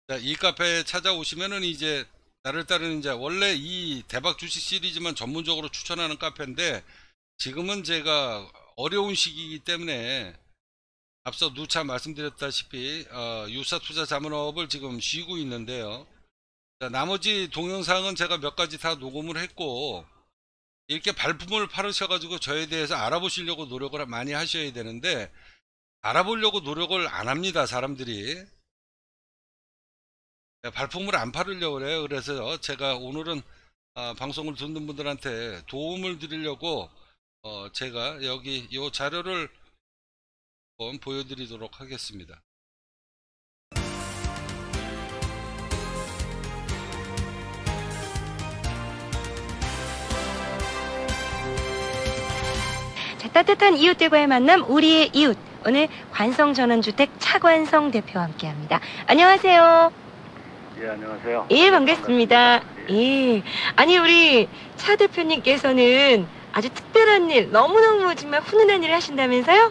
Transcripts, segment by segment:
자, 이 카페에 찾아오시면은 이제 나를 따르는 자, 원래 이 대박 주식 시리즈만 전문적으로 추천하는 카페인데 지금은 제가 어려운 시기이기 때문에 앞서 누차 말씀드렸다시피 유사 투자 자문업을 지금 쉬고 있는데요. 자, 나머지 동영상은 제가 몇 가지 다 녹음을 했고 이렇게 발품을 팔으셔가지고 저에 대해서 알아보시려고 노력을 많이 하셔야 되는데 알아보려고 노력을 안 합니다, 사람들이. 발품을 안 팔으려고 그래요. 그래서 제가 오늘은 방송을 듣는 분들한테 도움을 드리려고 제가 여기 이 자료를 한번 보여드리도록 하겠습니다. 자, 따뜻한 이웃들과의 만남, 우리의 이웃. 오늘 관성전원주택 차관성 대표와 함께합니다. 안녕하세요. 예, 안녕하세요. 예, 반갑습니다. 반갑습니다. 예. 아니, 우리 차 대표님께서는 아주 특별한 일, 너무너무 정말 훈훈한 일을 하신다면서요?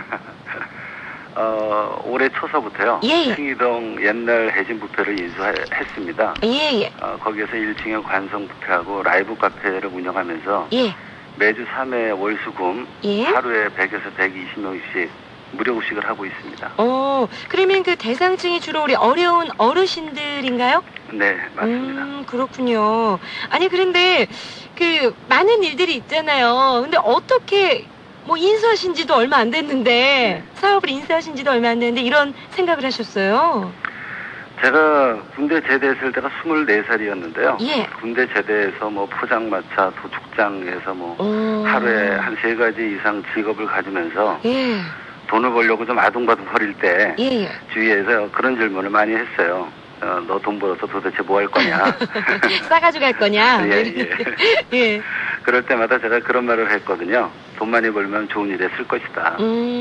올해 초서부터요. 예, 예. 숭이동 옛날 해진 뷔페를 인수했습니다. 예, 예. 거기에서 1층에 관성 뷔페하고 라이브 카페를 운영하면서 예. 매주 3회 월수금 예. 하루에 100에서 120명씩 무료 급식을 하고 있습니다. 그러면 그 대상층이 주로 우리 어려운 어르신들인가요? 네, 맞습니다. 그렇군요. 아니, 그런데 그 많은 일들이 있잖아요. 근데 어떻게 뭐 인수하신 지도 얼마 안 됐는데, 사업을 인수하신 지도 얼마 안 됐는데 이런 생각을 하셨어요? 제가 군대 제대했을 때가 24살이었는데요. 예. 군대 제대해서 뭐 포장마차, 도축장에서 뭐 하루에 한 3가지 이상 직업을 가지면서 예. 돈을 벌려고 좀 아둥바둥거릴 때 예, 예. 주위에서 그런 질문을 많이 했어요. 너 돈 벌어서 도대체 뭐 할 거냐? 싸가지고 갈 거냐? 예, 예. 예. 그럴 때마다 제가 그런 말을 했거든요. 돈 많이 벌면 좋은 일에 쓸 것이다.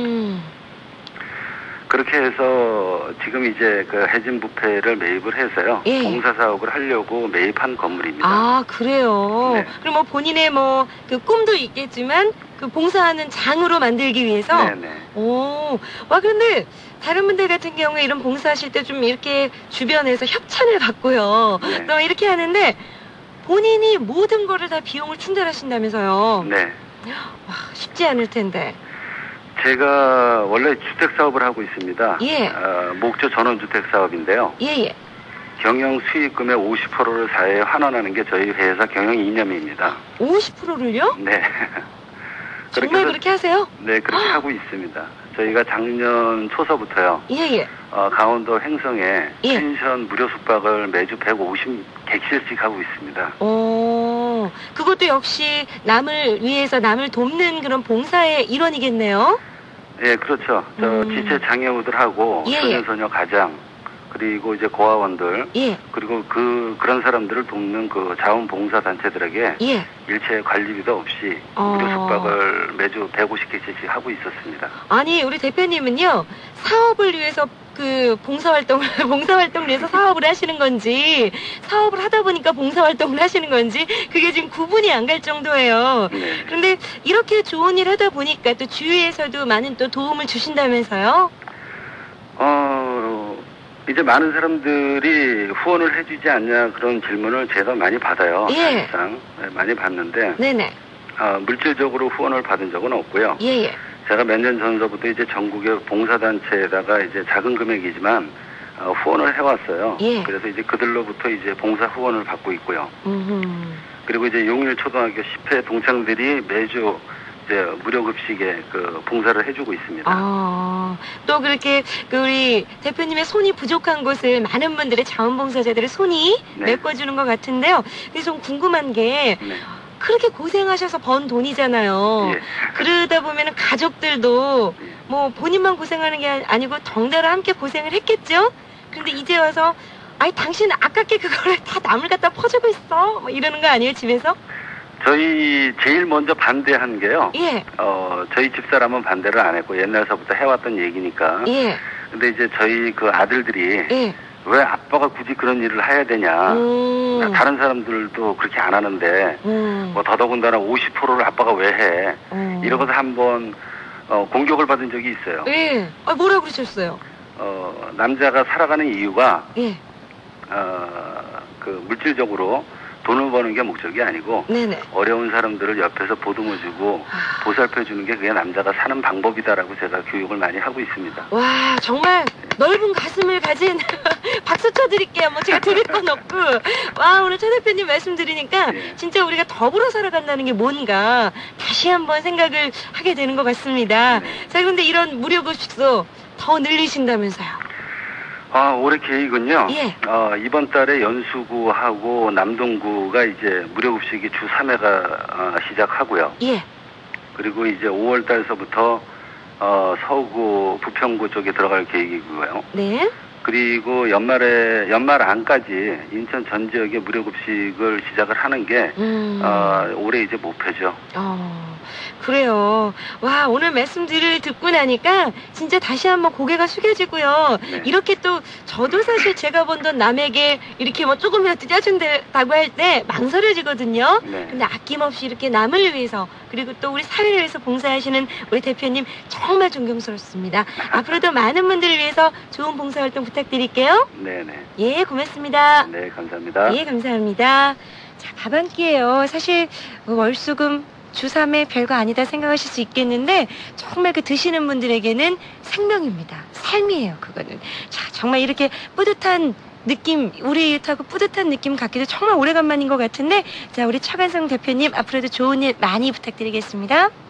그렇게 해서 지금 이제 그 해진 뷔페를 매입을 해서요. 예. 봉사 사업을 하려고 매입한 건물입니다. 아, 그래요? 네. 그럼 뭐 본인의 뭐 그 꿈도 있겠지만 그 봉사하는 장으로 만들기 위해서? 네네. 그런데 다른 분들 같은 경우에 이런 봉사하실 때 좀 이렇게 주변에서 협찬을 받고요. 네. 또 이렇게 하는데 본인이 모든 거를 다 비용을 충당하신다면서요? 네. 와, 쉽지 않을 텐데. 제가 원래 주택 사업을 하고 있습니다. 예. 목조 전원주택 사업인데요. 예, 예. 경영 수익금의 50%를 사회에 환원하는 게 저희 회사 경영 이념입니다. 50%를요? 네. 정말 그렇게 하세요? 네, 그렇게 하고 있습니다. 저희가 작년 초서부터요. 예, 예. 강원도 횡성에 예. 펜션 무료 숙박을 매주 150객실씩 하고 있습니다. 그것도 역시 남을 위해서 남을 돕는 그런 봉사의 일원이겠네요? 예, 그렇죠. 지체 장애우들하고 예, 소년소녀 가장, 그리고 이제 고아원들, 예. 그리고 그런 사람들을 돕는 그 자원봉사단체들에게 예. 일체 관리비도 없이 무료 숙박을 매주 150객씩 하고 있었습니다. 아니, 우리 대표님은요, 사업을 위해서 그 봉사활동을 위해서 사업을 하시는 건지, 사업을 하다 보니까 봉사활동을 하시는 건지, 그게 지금 구분이 안 갈 정도예요. 네. 그런데 이렇게 좋은 일 하다 보니까 또 주위에서도 많은 또 도움을 주신다면서요? 이제 많은 사람들이 후원을 해주지 않냐 그런 질문을 제가 많이 받아요. 예. 사실상 많이 받는데 네네. 물질적으로 후원을 받은 적은 없고요. 예예. 제가 몇 년 전서부터 이제 전국의 봉사단체에다가 이제 작은 금액이지만 후원을 해왔어요. 예. 그래서 이제 그들로부터 이제 봉사 후원을 받고 있고요. 그리고 이제 용일 초등학교 10회 동창들이 매주 이제 무료 급식에 그 봉사를 해주고 있습니다. 또 그렇게 그 우리 대표님의 손이 부족한 곳을 많은 분들의 자원봉사자들의 손이 네. 메꿔주는 것 같은데요. 그래서 좀 궁금한 게 네. 그렇게 고생하셔서 번 돈이잖아요. 예. 그러다 보면은 가족들도 뭐 본인만 고생하는 게 아니고 덩달아 함께 고생을 했겠죠? 근데 이제 와서 아니 당신 아깝게 그거를 다 남을 갖다 퍼주고 있어 뭐 이러는 거 아니에요, 집에서? 저희 제일 먼저 반대한 게요. 예. 저희 집사람은 반대를 안 했고 옛날서부터 해왔던 얘기니까. 예. 근데 이제 저희 그 아들들이 예. 왜 아빠가 굳이 그런 일을 해야 되냐. 다른 사람들도 그렇게 안 하는데 뭐 더더군다나 50%를 아빠가 왜 해. 이러고서 한번 공격을 받은 적이 있어요. 예. 뭐라고 그러셨어요? 남자가 살아가는 이유가 예. 그 물질적으로 돈을 버는 게 목적이 아니고 네네. 어려운 사람들을 옆에서 보듬어주고 보살펴주는 게 그게 남자가 사는 방법이다라고 제가 교육을 많이 하고 있습니다. 와, 정말 넓은 가슴을 가진 박수 쳐드릴게요. 뭐 제가 드릴 건 없고. 와, 오늘 최 대표님 말씀 들으니까 네. 진짜 우리가 더불어 살아간다는 게 뭔가 다시 한번 생각을 하게 되는 것 같습니다. 네. 자, 그런데 이런 무료급식소 더 늘리신다면서요? 올해 계획은요. 예. 이번 달에 연수구하고 남동구가 이제 무료급식이 주 3회가 시작하고요. 예. 그리고 이제 5월 달서부터 서구 부평구 쪽에 들어갈 계획이고요. 네. 그리고 연말 안까지 인천 전 지역에 무료급식을 시작을 하는 게 올해 이제 목표죠. 그래요. 와, 오늘 말씀들을 듣고 나니까 진짜 다시 한번 고개가 숙여지고요. 네. 이렇게 또 저도 사실 제가 본 돈 남에게 이렇게 뭐 조금이라도 떼준다고 할 때 망설여지거든요. 네. 근데 아낌없이 이렇게 남을 위해서 그리고 또 우리 사회를 위해서 봉사하시는 우리 대표님 정말 존경스럽습니다. 앞으로도 많은 분들을 위해서 좋은 봉사활동 부탁드릴게요. 네네. 예, 고맙습니다. 네, 감사합니다. 예, 감사합니다. 자, 밥 한 끼예요. 사실 월수금 주 3회 별거 아니다 생각하실 수 있겠는데 정말 그 드시는 분들에게는 생명입니다. 삶이에요, 그거는. 자, 정말 이렇게 뿌듯한 느낌, 우리하고 뿌듯한 느낌 갖기도 정말 오래간만인 것 같은데, 자, 우리 차관성 대표님 앞으로도 좋은 일 많이 부탁드리겠습니다.